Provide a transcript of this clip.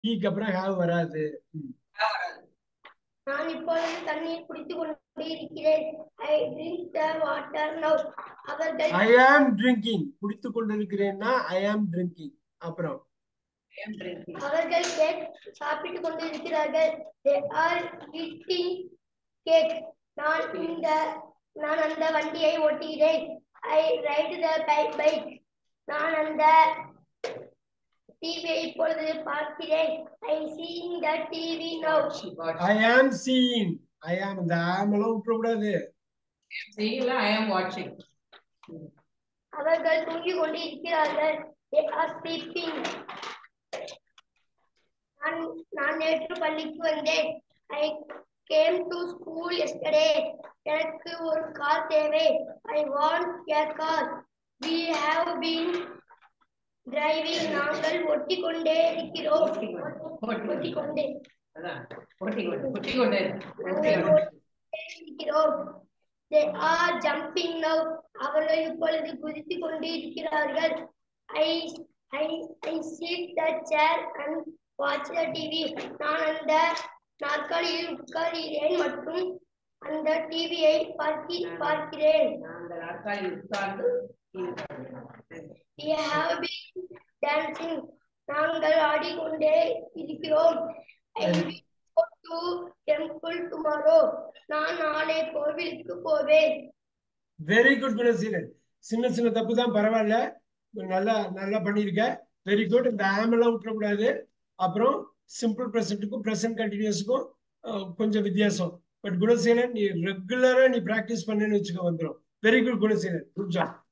ஈக்கு அப்புறம் ஹேவ் வராது. நான் இப்பொழுது தண்ணீர் குடித்துக் கொண்டே இருக்கிறேன். I drink the water now. அவர்கள் ஐ ஆம் ட்ரிங்கிங். குடித்துக் கொண்டிருக்கிறேன்னா ஐ ஆம் ட்ரிங்கிங். அப்புறம் அவர்கள் கேக் சாப்பிட்டுக் கொண்டு இருக்கிறார்கள். They are eating cake. நான் அந்த வண்டியை ஓட்டுகிறேன். I ride the bike. நான் அந்த டிவியை இப்பொழுது பார்க்கிறேன். I seeing the TV now. ஐ ஆம் சீயிங். ஐ ஆம் இந்த ஆம் எல்லாம் விட்டுறக்கூடாது. I am watching. அவர்கள் தூங்கிக் கொண்டு இருக்கிறார்கள். They are sleeping. நான் நேற்று பள்ளிக்கு வந்தேன். I came to school yesterday. எனக்கு ஒரு கார் தேவை. I want a car. We have been driving. நாங்கள் ஓட்டிக்கொண்டே இருக்கிறோம். ஓட்டிக்கொண்டே இருக்கிறோம். They are jumping now. அவர்கள் இப்பொழுது குதித்துக் கொண்டு இருக்கிறார்கள். I I sit the chair and watch the TV. நான் அந்த நாற்காலியில் உட்கார்கிறேன் மற்றும் அந்த டிவியை பார்க்கிறேன். We have been dancing. நாங்கள் ஆடிக்கொண்டே இருக்கிறோம். I will go to temple tomorrow. நான் நாளை கோவிலுக்கு போவேன். Very good Gunaseelan. சின்ன சின்ன தப்பு தான், பரவாயில்ல. நல்லா நல்லா பண்ணிருக்க. Very good. இந்த ஆம் எல்லாம் விட்டுறக்கூடாது. அப்புறம் சிம்பிள் ப்ரெசன்ட்டுக்கும் ப்ரெசன்ட் கண்டினியூஸுக்கும் கொஞ்சம் வித்தியாசம். பட் குணசீலன், நீ ரெகுலரா நீ பிராக்டிஸ் பண்ணேன்னு வச்சுக்க வந்துடும். Very good Gunaseelan. Good job.